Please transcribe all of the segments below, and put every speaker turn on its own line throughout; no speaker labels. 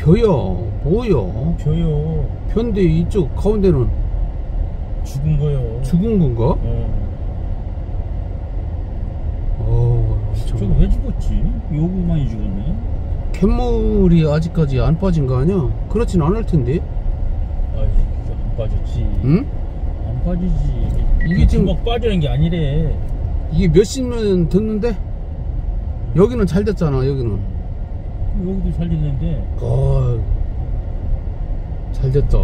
벼야 뭐야?
벼요.
벼인데 이쪽 가운데는
죽은 거요.
죽은 건가?
저거 왜 죽었지? 요거만이 죽었네.
갯물이 아직까지 안 빠진 거 아니야? 그렇진 않을 텐데.
아이, 안 빠졌지.
응?
안 빠지지.
이게 지금
막 빠지는 게 아니래.
이게 몇십 년 됐는데 여기는 잘 됐잖아. 여기는.
여기도 잘 됐는데.
잘 됐다.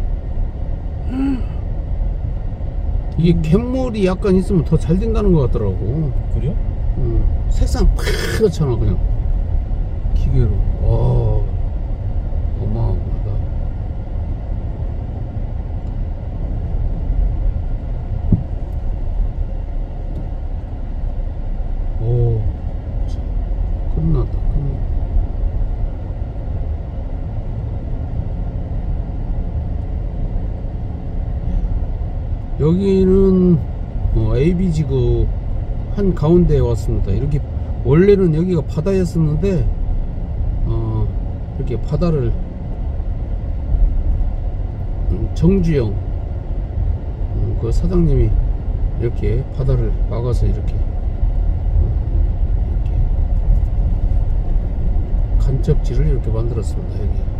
이게 갯물이 약간 있으면 더 잘 된다는 것 같더라고.
그래요?
색상 파랗잖아 그냥 기계로. 어마어마하다. 오, 끝났다. 여기는 AB지구 한 가운데에 왔습니다. 이렇게 원래는 여기가 바다였었는데 이렇게 바다를 정주영 그 사장님이 이렇게 바다를 막아서 이렇게 간접지를 이렇게 만들었습니다. 여기